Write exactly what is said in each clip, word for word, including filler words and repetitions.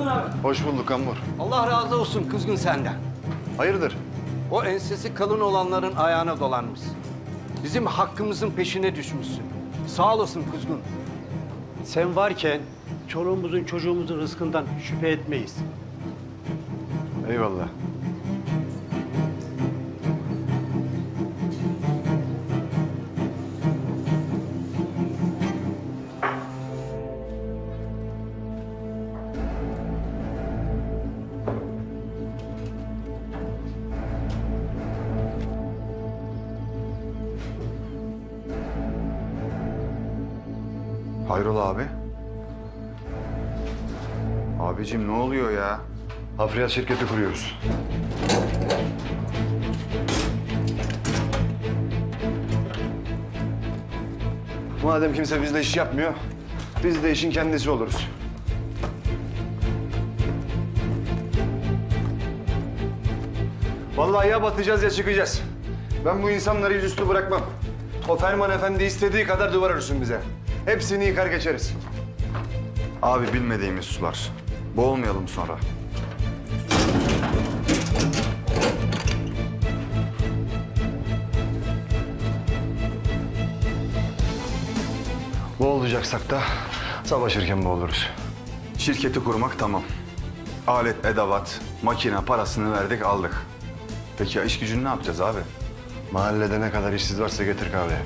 abi. Hoş bulduk Ambur. Allah razı olsun kızgın senden. Hayırdır? O ensesi kalın olanların ayağına dolanmışsın. Bizim hakkımızın peşine düşmüşsün. Sağ olasın kuzgun. Sen varken çoluğumuzun çocuğumuzun rızkından şüphe etmeyiz. Eyvallah. Hayrola abi? Abicim ne oluyor ya? Hafriyat şirketi kuruyoruz. Madem kimse bizle iş yapmıyor, biz de işin kendisi oluruz. Vallahi ya batacağız ya çıkacağız. Ben bu insanları yüzüstü bırakmam. O Ferman Efendi istediği kadar duvar örsün bize. Hepsini yıkar geçeriz. Abi bilmediğimiz sular. Boğulmayalım sonra. Boğulacaksak da savaşırken boğuluruz. Şirketi kurmak tamam. Alet, edevat, makine parasını verdik aldık. Peki ya iş gücünü ne yapacağız abi? Mahallede ne kadar işsiz varsa getir kahveye.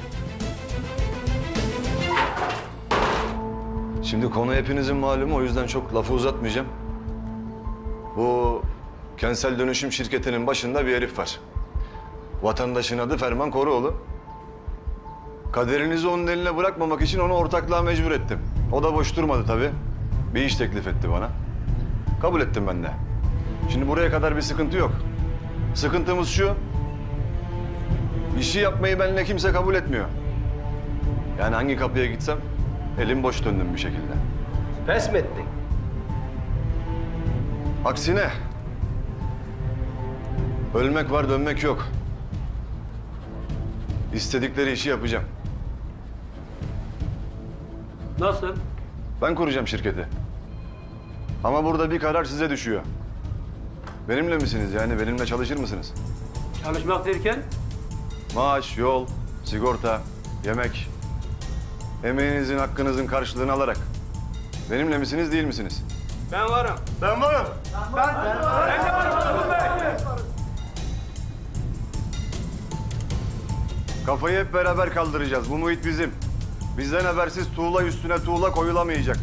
Şimdi konu hepinizin malumu, o yüzden çok lafı uzatmayacağım. Bu kentsel dönüşüm şirketinin başında bir herif var. Vatandaşın adı Ferman Koruoğlu. Kaderinizi onun eline bırakmamak için onu ortaklığa mecbur ettim. O da boş durmadı tabii. Bir iş teklif etti bana. Kabul ettim ben de. Şimdi buraya kadar bir sıkıntı yok. Sıkıntımız şu: İşi yapmayı benimle kimse kabul etmiyor. Yani hangi kapıya gitsem elim boş döndüm bir şekilde. Pes mi ettin? Aksine ölmek var, dönmek yok. İstedikleri işi yapacağım. Nasıl? Ben kuracağım şirketi. Ama burada bir karar size düşüyor. Benimle misiniz, yani benimle çalışır mısınız? Çalışmak derken? Maaş, yol, sigorta, yemek. Emeğinizin, hakkınızın karşılığını alarak. Benimle misiniz, değil misiniz? Ben varım. Ben varım. Kafayı hep beraber kaldıracağız. Bu muhit bizim. Bizden habersiz tuğla üstüne tuğla koyulamayacak.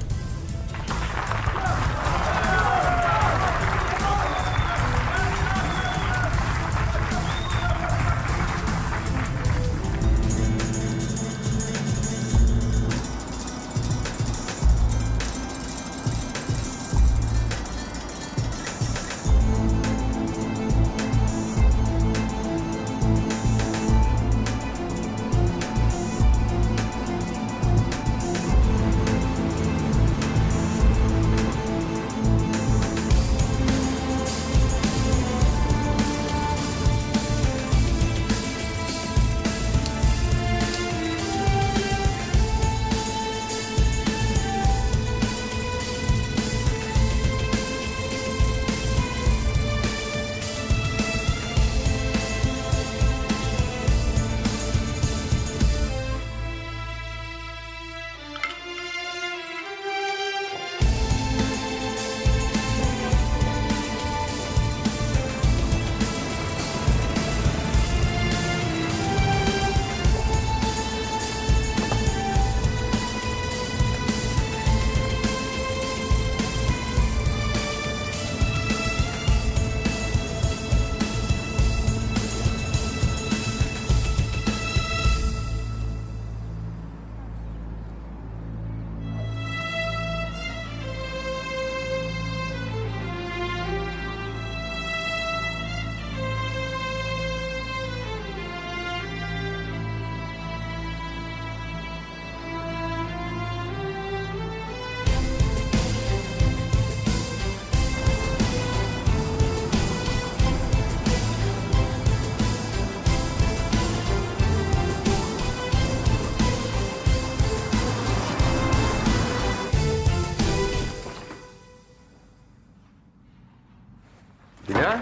Ha?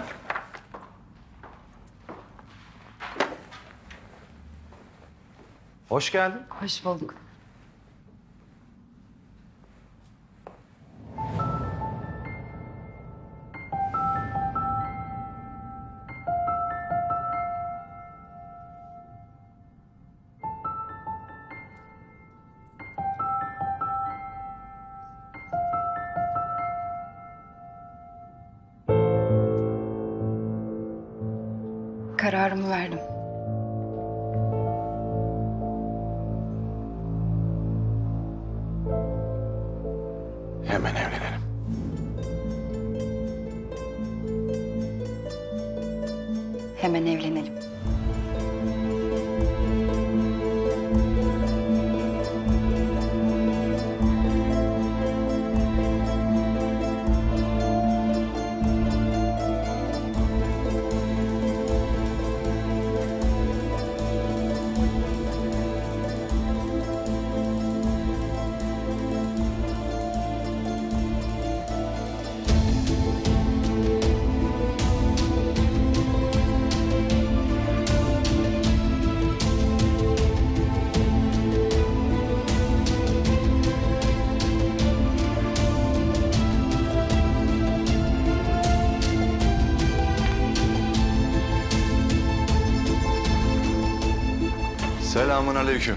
Hoş geldin. Hoş bulduk. Kararımı verdim. Hemen evlenelim. Hemen evlenelim. Selamun aleyküm.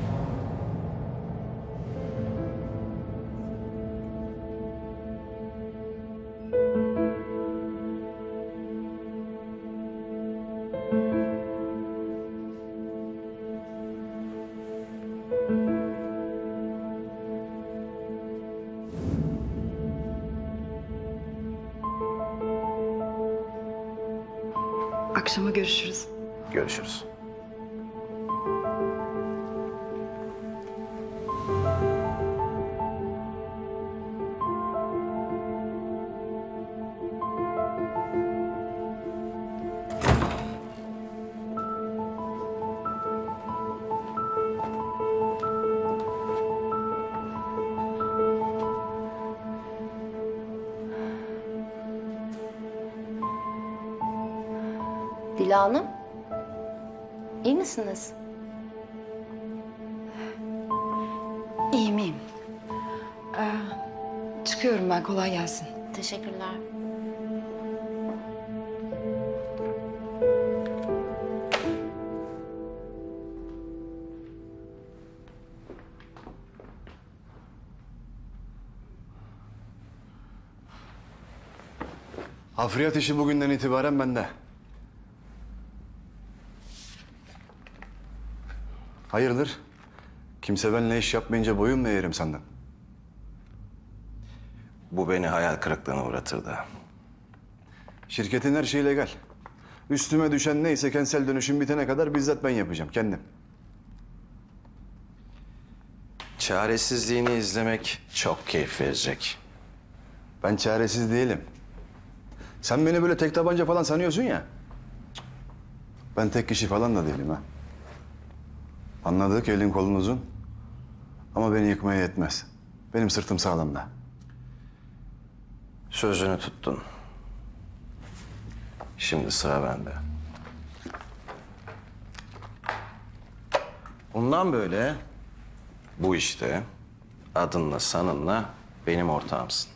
Akşama görüşürüz. Görüşürüz. Dila Hanım, iyi misiniz? İyiyim, iyiyim. Ee, çıkıyorum ben, kolay gelsin. Teşekkürler. Hafriyat işi bugünden itibaren bende. Hayırdır? Kimse benimle iş yapmayınca boyun mu eğerim senden? Bu beni hayal kırıklığına uğratırdı. Şirketin her şeyi legal. Üstüme düşen neyse kentsel dönüşüm bitene kadar bizzat ben yapacağım kendim. Çaresizliğini izlemek çok keyif verecek. Ben çaresiz değilim. Sen beni böyle tek tabanca falan sanıyorsun ya. Ben tek kişi falan da değilim ha. Anladık, elin kolun uzun. Ama beni yıkmaya yetmez. Benim sırtım sağlam da. Sözünü tuttun. Şimdi sıra bende. Bundan böyle bu işte adınla sanınla benim ortağımsın.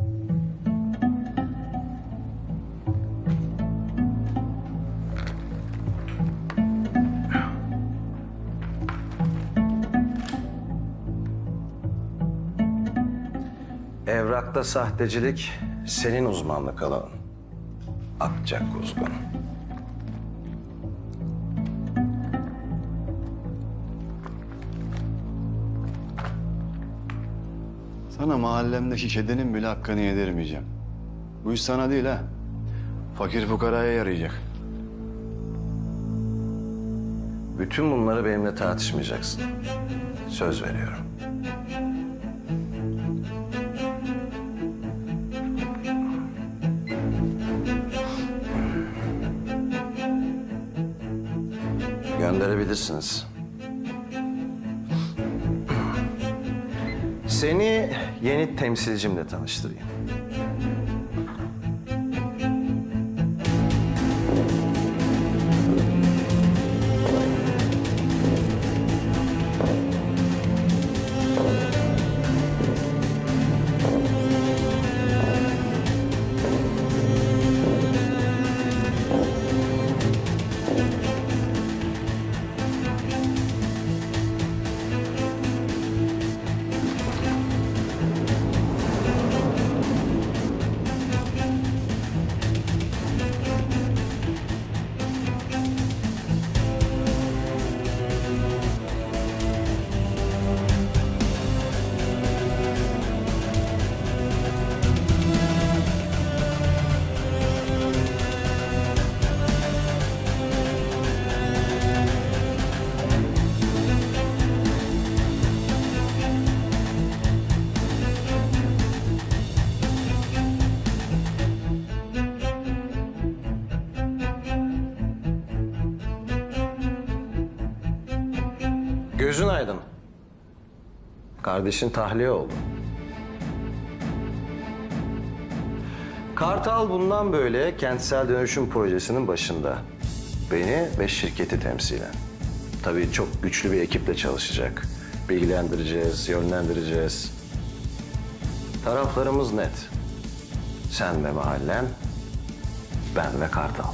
Evrakta sahtecilik senin uzmanlık alanın. Akçak Kuzgun. Sana mahallemdeki kedinin bile hakkını yedirmeyeceğim. Bu iş sana değil ha. Fakir fukaraya yarayacak. Bütün bunları benimle tartışmayacaksın. Söz veriyorum. Gönderebilirsiniz. Seni yeni temsilcimle tanıştırayım. Gözün aydın. Kardeşin tahliye oldu. Kartal bundan böyle kentsel dönüşüm projesinin başında. Beni ve şirketi temsilen. Tabii çok güçlü bir ekiple çalışacak. Bilgilendireceğiz, yönlendireceğiz. Taraflarımız net. Sen ve mahallen, ben ve Kartal.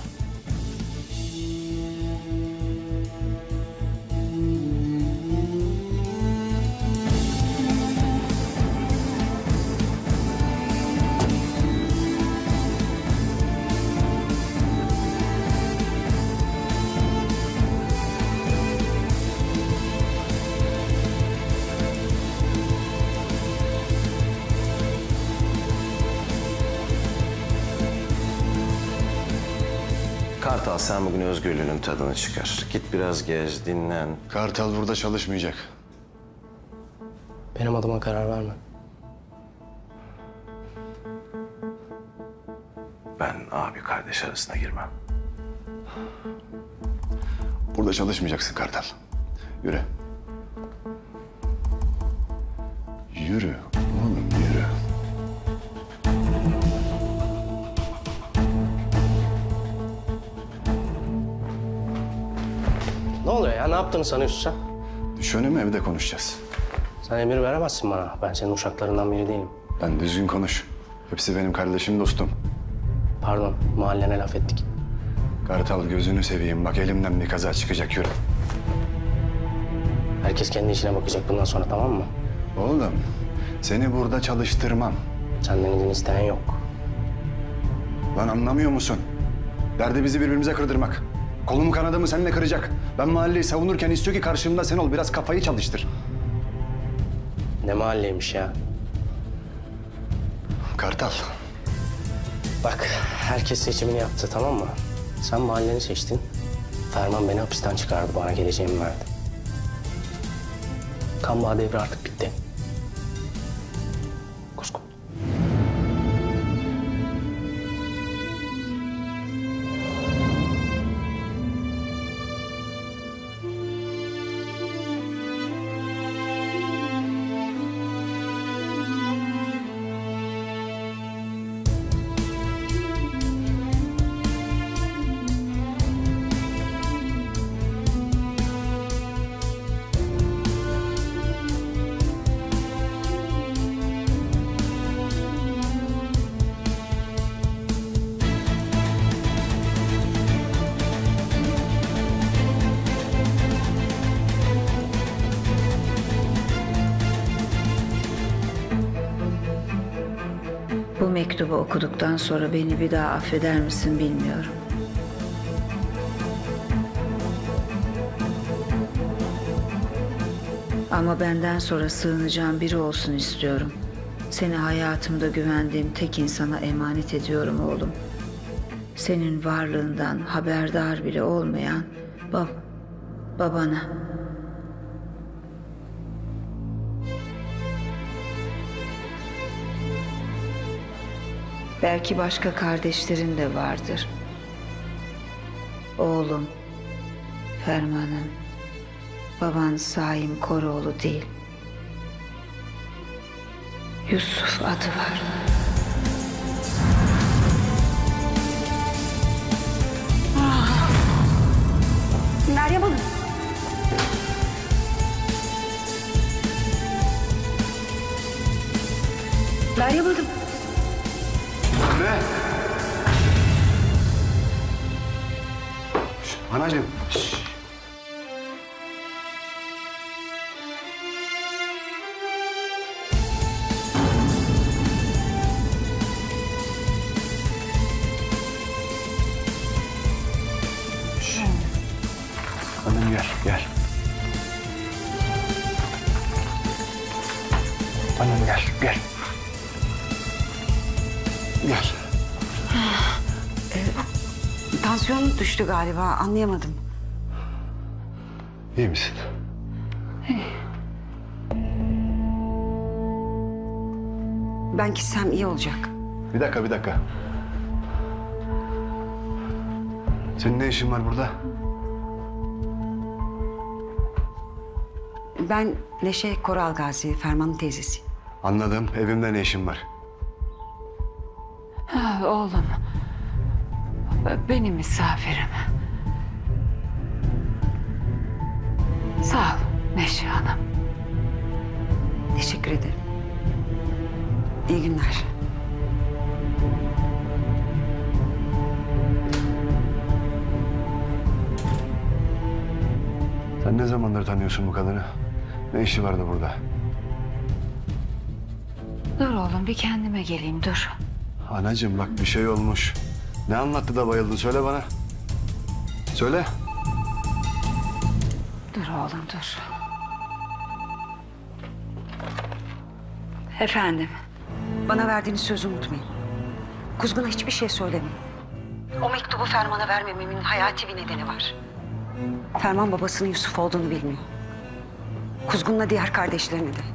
Kartal sen bugün özgürlüğünün tadını çıkar. Git biraz gez, dinlen. Kartal burada çalışmayacak. Benim adıma karar verme. Ben abi kardeş arasına girmem. Burada çalışmayacaksın Kartal. Yürü. Yürü oğlum yürü. Ne oluyor ya? Ne yaptığını sanıyorsun sen? Düş önüme, evde konuşacağız. Sen emir veremezsin bana. Ben senin uşaklarından biri değilim. Ben düzgün konuş. Hepsi benim kardeşim, dostum. Pardon, mahallene laf ettik. Kartal gözünü seveyim. Bak elimden bir kaza çıkacak, yürü. Herkes kendi işine bakacak bundan sonra, tamam mı? Oğlum seni burada çalıştırmam. Senden izin isteyen yok. Lan anlamıyor musun? Derdi bizi birbirimize kırdırmak. Kolumu kanadımı seninle kıracak. Ben mahalleyi savunurken istiyor ki karşımda sen ol. Biraz kafayı çalıştır. Ne mahalleymiş ya? Kartal. Bak, herkes seçimini yaptı, tamam mı? Sen mahalleni seçtin. Ferman beni hapisten çıkardı, bana geleceğimi verdi. Kan bağı devri artık bitti. Kuzgun. Bu mektubu okuduktan sonra beni bir daha affeder misin bilmiyorum. Ama benden sonra sığınacağım biri olsun istiyorum. Seni hayatımda güvendiğim tek insana emanet ediyorum oğlum. Senin varlığından haberdar bile olmayan bab babana. Belki başka kardeşlerin de vardır. Oğlum, Ferman'ın, baban Saim Koroğlu değil. Yusuf adı var. Meryem Hanım. Meryem Hanım. Ne? Şş, anacığım. Şş. Şş. Hanım gel, gel. Hanım gel, gel. Gel. Tansiyonun düştü galiba, anlayamadım. İyi misin? Ben gitsem iyi olacak. Bir dakika, bir dakika. Senin ne işin var burada? Ben Neşe Koral Gazi, Ferman'ın teyzesi. Anladım. Evimde ne işin var? Ha, oğlum. Benim misafirim. Sağ ol Neşe Hanım. Teşekkür ederim. İyi günler. Sen ne zamandır tanıyorsun bu kadını? Ne işi vardı burada? Dur oğlum bir kendime geleyim dur. Anacığım bak bir şey olmuş. Ne anlattı da bayıldın söyle bana. Söyle. Dur oğlum dur. Efendim. Bana verdiğiniz sözü unutmayın. Kuzgun'a hiçbir şey söylemeyin. O mektubu Ferman'a vermememin hayati bir nedeni var. Ferman babasının Yusuf olduğunu bilmiyor. Kuzgun'la diğer kardeşlerine de.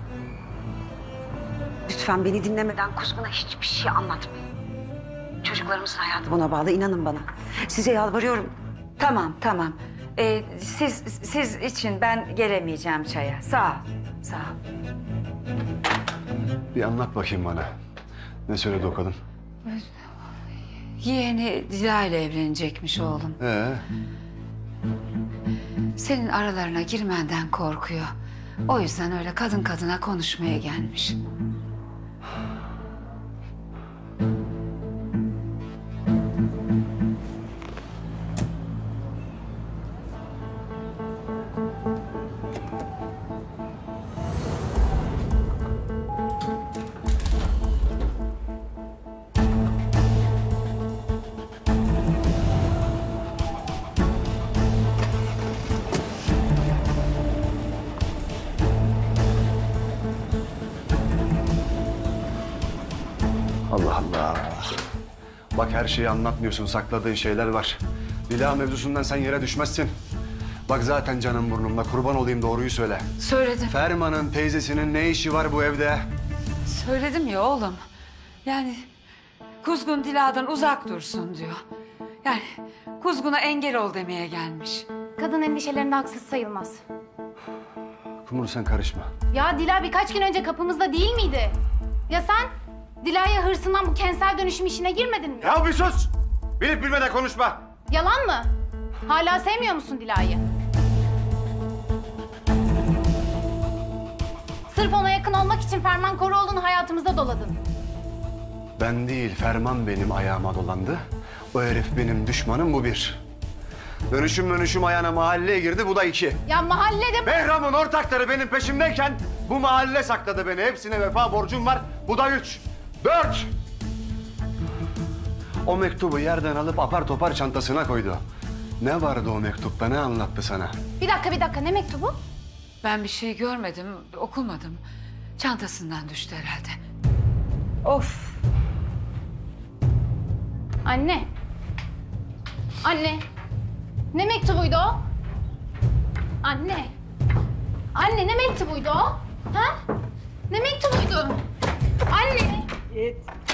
Lütfen beni dinlemeden Kuzgun'a hiçbir şey anlatmayın. Çocuklarımızın hayatı buna bağlı, inanın bana. Size yalvarıyorum. Tamam tamam. Ee, siz siz için ben gelemeyeceğim çaya. Sağ ol. Sağ ol. Bir anlat bakayım bana. Ne söyledi o kadın? Yeğeni Dila ile evlenecekmiş oğlum. Ee? Senin aralarına girmenden korkuyor. O yüzden öyle kadın kadına konuşmaya gelmiş. Allah Allah. Bak her şeyi anlatmıyorsun. Sakladığın şeyler var. Dila mevzusundan sen yere düşmezsin. Bak zaten canım burnumda. Kurban olayım doğruyu söyle. Söyledim. Ferman'ın teyzesinin ne işi var bu evde? Söyledim ya oğlum. Yani Kuzgun Dila'dan uzak dursun diyor. Yani Kuzgun'a engel ol demeye gelmiş. Kadın endişelerinde haksız sayılmaz. Kumru sen karışma. Ya Dila birkaç gün önce kapımızda değil miydi? Ya sen Dila'ya hırsından bu kentsel dönüşüm işine girmedin mi? Ya bir sus! Bilip bilmeden konuşma. Yalan mı? Hala sevmiyor musun Dila'yı? Sırf ona yakın olmak için Ferman Koroğlu'nu hayatımıza doladın. Ben değil, Ferman benim ayağıma dolandı. O herif benim düşmanım, bu bir. Dönüşüm dönüşüm ayağına mahalleye girdi, bu da iki. Ya mahallede... Behram'ın ortakları benim peşimdeyken bu mahalle sakladı beni. Hepsine vefa borcum var, bu da üç. Dört! O mektubu yerden alıp apar topar çantasına koydu. Ne vardı o mektupta, ne anlattı sana? Bir dakika, bir dakika. Ne mektubu? Ben bir şey görmedim, okumadım. Çantasından düştü herhalde. Of! Anne. Anne. Ne mektubuydu o? Anne. Anne ne mektubuydu o? Ha? Ne mektubuydu? Anne. Git.